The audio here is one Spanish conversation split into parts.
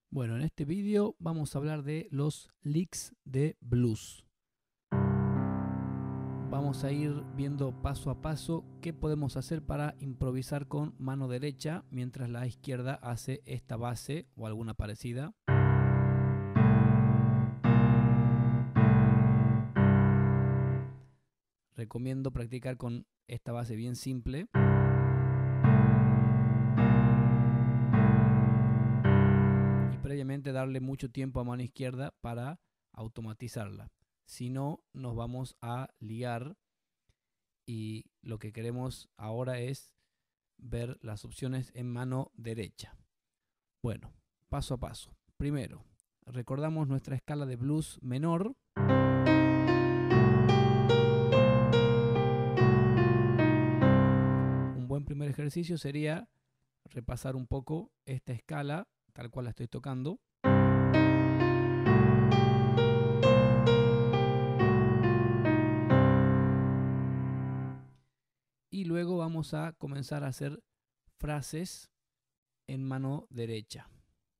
Bueno, en este vídeo vamos a hablar de los licks de blues. Vamos a ir viendo paso a paso qué podemos hacer para improvisar con mano derecha mientras la izquierda hace esta base o alguna parecida. Recomiendo practicar con esta base bien simple. Y previamente darle mucho tiempo a mano izquierda para automatizarla. Si no, nos vamos a liar y lo que queremos ahora es ver las opciones en mano derecha. Bueno, paso a paso. Primero, recordamos nuestra escala de blues menor. Un buen primer ejercicio sería repasar un poco esta escala tal cual la estoy tocando. Y luego vamos a comenzar a hacer frases en mano derecha.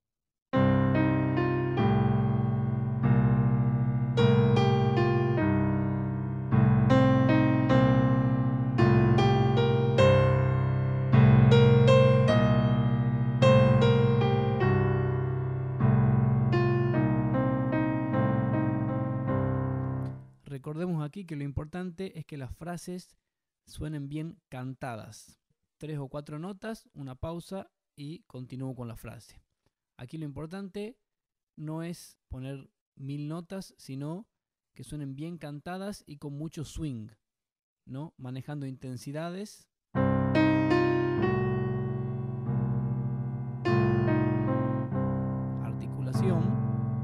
Recordemos aquí que lo importante es que las frases suenen bien cantadas. 3 o 4 notas, una pausa y continúo con la frase. Aquí lo importante no es poner 1000 notas, sino que suenen bien cantadas y con mucho swing, ¿no? Manejando intensidades. Articulación.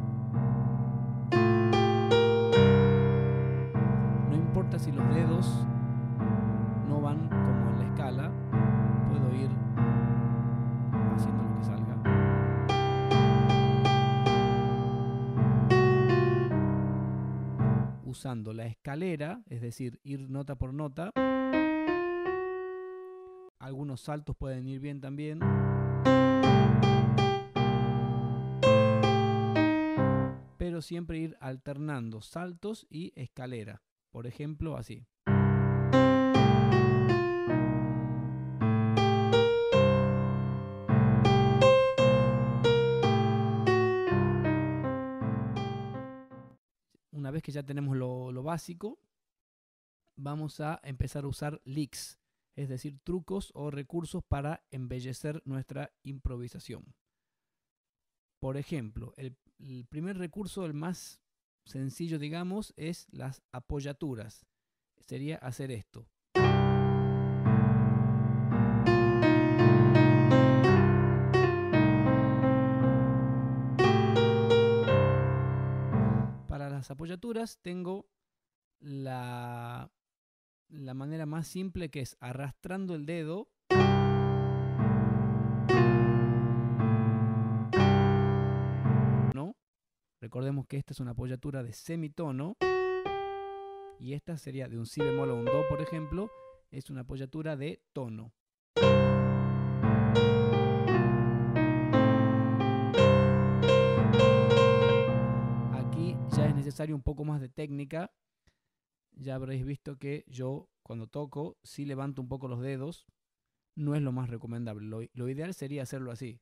No importa si los dedos no van como en la escala, puedo ir haciendo lo que salga. Usando la escalera, es decir, ir nota por nota. Algunos saltos pueden ir bien también. Pero siempre ir alternando saltos y escalera. Por ejemplo, así. Una vez que ya tenemos lo básico, vamos a empezar a usar licks, es decir, trucos o recursos para embellecer nuestra improvisación. Por ejemplo, el primer recurso, el más sencillo, digamos, es las apoyaturas. Sería hacer esto. Para las apoyaturas tengo la manera más simple, que es arrastrando el dedo ¿no? Recordemos que esta es una apoyatura de semitono y esta sería de un si bemol a un do, por ejemplo, es una apoyatura de tono. Aquí ya es necesario un poco más de técnica. Ya habréis visto que yo cuando toco sí levanto un poco los dedos. No es lo más recomendable. Lo ideal sería hacerlo así,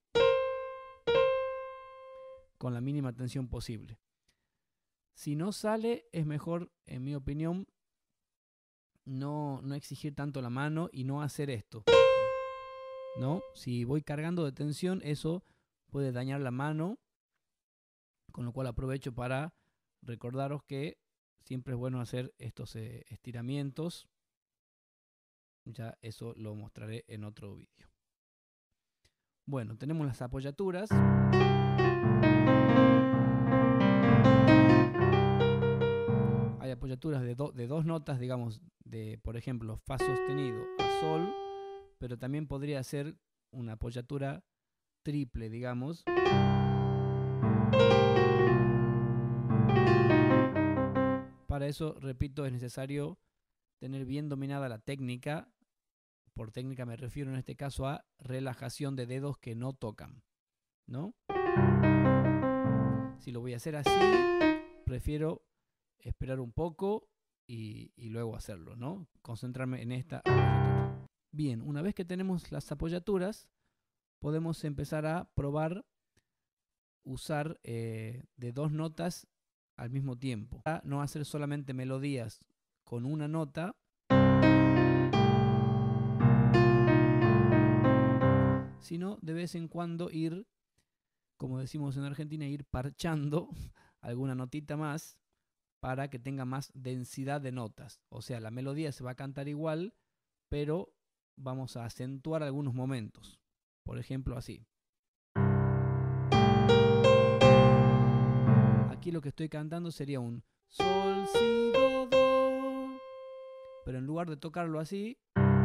con la mínima tensión posible. Si no sale, es mejor, en mi opinión, no exigir tanto la mano y no hacer esto, ¿no? Si voy cargando de tensión, eso puede dañar la mano, con lo cual aprovecho para recordaros que siempre es bueno hacer estos estiramientos. Ya eso lo mostraré en otro vídeo. Bueno, tenemos las apoyaturas. Hay apoyaturas de dos notas, digamos, de, por ejemplo, fa sostenido a sol, pero también podría ser una apoyatura triple, digamos. Para eso, repito, es necesario tener bien dominada la técnica. Por técnica me refiero en este caso a relajación de dedos que no tocan, ¿no? Si lo voy a hacer así, prefiero esperar un poco y luego hacerlo, ¿no? Concentrarme en esta apoyatura. Bien, una vez que tenemos las apoyaturas, podemos empezar a probar usar de 2 notas al mismo tiempo. Para no hacer solamente melodías con una nota, sino de vez en cuando ir, como decimos en Argentina, ir parchando alguna notita más para que tenga más densidad de notas. O sea, la melodía se va a cantar igual, pero vamos a acentuar algunos momentos. Por ejemplo, así. Aquí lo que estoy cantando sería un sol, si, do, do. Pero en lugar de tocarlo así,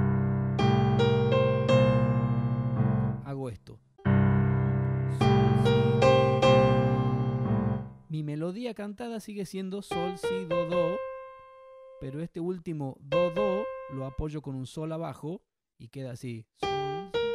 hago esto. Sol, si, do, do. Mi melodía cantada sigue siendo sol, si, do, do. Pero este último do, do lo apoyo con un sol abajo y queda así. Sol, si.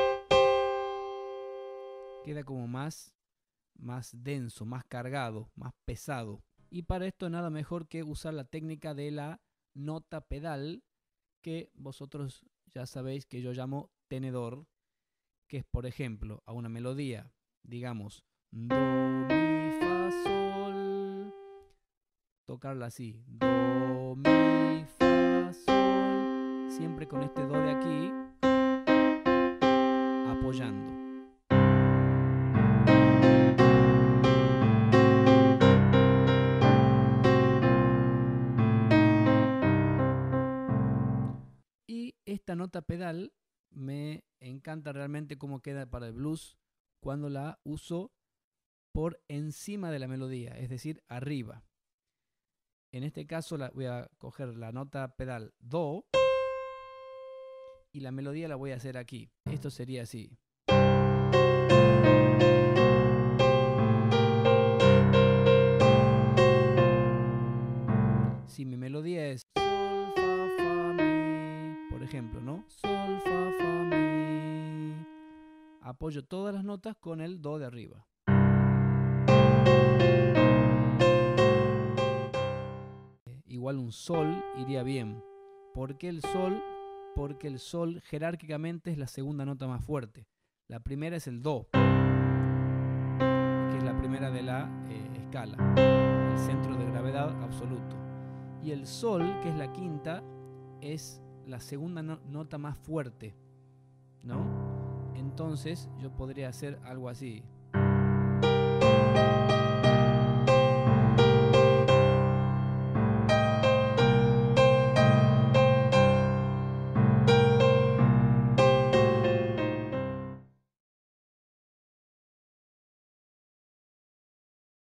Queda como más denso, más cargado, más pesado. Y para esto nada mejor que usar la técnica de la nota pedal, que vosotros ya sabéis que yo llamo tenedor, que es, por ejemplo, a una melodía, digamos, do, mi, fa, sol, tocarla así, do, mi, fa, sol, siempre con este do de aquí, apoyando. Y esta nota pedal me encanta realmente cómo queda para el blues cuando la uso por encima de la melodía, es decir, arriba. En este caso voy a coger la nota pedal do y la melodía la voy a hacer aquí. Esto sería así. Si mi melodía es sol, fa, fa, mi, por ejemplo, ¿no? Sol, fa, fa, mi. Apoyo todas las notas con el do de arriba. Igual un sol iría bien. ¿Por qué el sol? Porque el sol jerárquicamente es la segunda nota más fuerte. La primera es el do, que es la primera de la escala, el centro de gravedad absoluto. Y el sol, que es la quinta, es la segunda nota más fuerte, ¿no? Entonces yo podría hacer algo así.